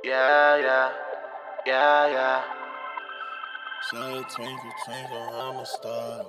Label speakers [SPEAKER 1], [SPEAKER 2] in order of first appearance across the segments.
[SPEAKER 1] Yeah, yeah, yeah, yeah.
[SPEAKER 2] Say twinkle, twinkle, I'm a star.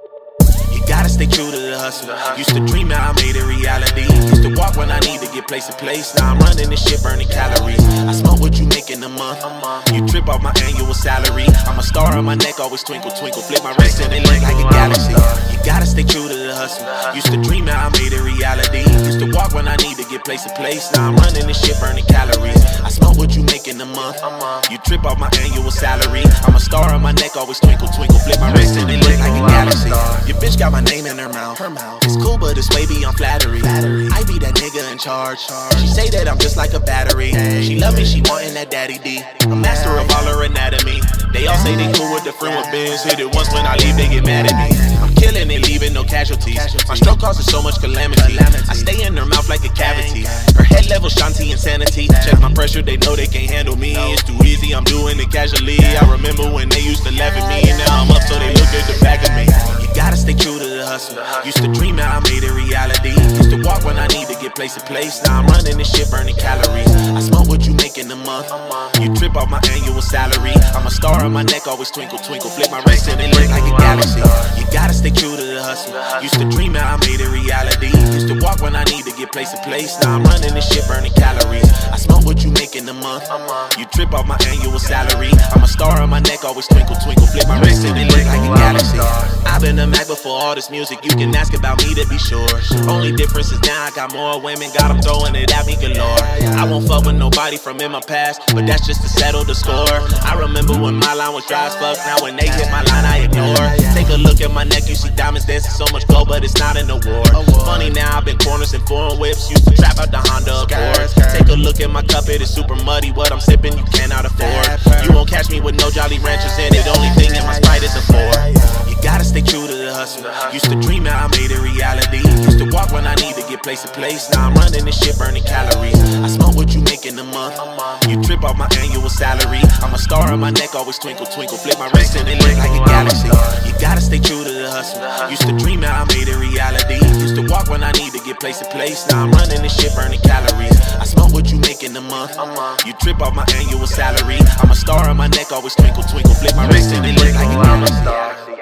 [SPEAKER 3] You gotta stay true to the hustle. Used to dream, now I made it reality. Used to walk when I need to get place to place. Now I'm running this shit, burning calories. I smoke what you make in a month. You trip off my annual salary. I'm a star on my neck, always twinkle, twinkle. Flip my wrist and it look like a galaxy. You gotta stay true to the hustle. Used to dream, now I made it reality. Used to walk when I need to get place to place. Now I'm running this shit, burning calories. I smoke what you make in a month. You trip off my annual salary. I'm a star on my neck, always twinkle, twinkle. Flip my wrist and it look like a galaxy. Your bitch got my name in her mouth. It's cool, but it's way beyond flattery. I be that nigga in charge. She say that I'm just like a battery. She love me, she wantin' that daddy D. A master of all her anatomy. They all say they cool with the friend with Benz. Hit it once, when I leave they get mad at me. I'm killing it, leaving no casualties. My stroke causes so much calamity. I stay in her mouth like a cavity. Her head level Shanti insanity. Check my pressure, they know they can't handle me. It's too easy, I'm doing it casually. I remember when they used to laugh at me, and now I'm up, so they look at the back of me. You gotta stay true to the hustle. Used to dream, now I made it reality. Used to walk when I need to get place to place. Now I'm running this shit, burning calories. I smoke what you make in a month. You trip off my annual salary. I'm a star on my neck, always twinkle, twinkle. Flip my wrist and it look like a galaxy. You gotta stay true to the hustle. Used to dream, now I made it reality. Used to walk when I need to get place to place. Now I'm running this shit, burning calories. I smoke what you make in a month. You trip off my annual salary. I'm a star on my neck, always twinkle, twinkle. Flip my wrist and it look like a galaxy. I've been a Mac before all this music. You can ask about me to be sure. Only difference is now I got more women. Got them throwing it at me galore. I won't fuck with nobody from in my past, but that's just to settle the score. I remember when my line was dry as fuck. Now when they hit my line, I ignore. Take a look at my neck, you see diamonds dancing, so much gold, but it's not an award. Funny now, I've been corners and foreign whips. Used to trap out the Honda Accord. Take a look at my cup, it is super muddy. What I'm sipping, you cannot afford. You won't catch me with no Jolly Ranchers in it. Only thing in my Sprite is a 4. You gotta stay true to the hustle. Used to dream, now I made it reality. Used to walk when I need to get place to place. Now I'm running this shit, burning calories. I smoke what you make in a month. You trip off my annual salary. I'm a star on my neck, always twinkle, twinkle. Flip my wrist and it look like a galaxy. You gotta stay true to the hustle. Used to dream, now I made it reality. Used to walk when I need to get place to place. Now I'm running this shit, burning calories. I smoke what you make in a month. You trip off my annual salary. I'm a star on my neck, always twinkle, twinkle. Flip my wrist and it look like a galaxy.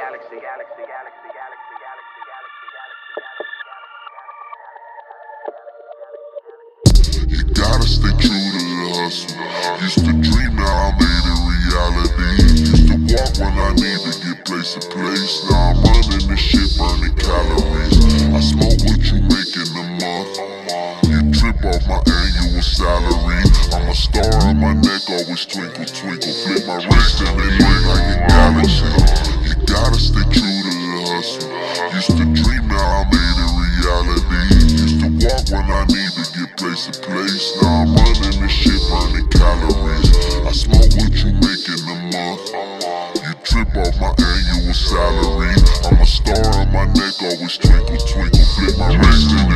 [SPEAKER 4] You gotta stay true to the hustle. Used to dream, now I made it reality. Used to walk when I need to get place to place. Now I'm running this shit, burning calories. I smoke what you make in a month. You trip off my annual salary. I'm a star on my neck, always twinkle, twinkle. Flip my wrist and it look like a galaxy. You gotta stay true to the hustle. Used to dream, now I made it reality. Used to walk when I need to get place to place. Now I'm running this shit, burning calories. I smoke what you make in a month. You trip off my annual salary. I'm a star on my neck, always twinkle, twinkle. Flip my wrist and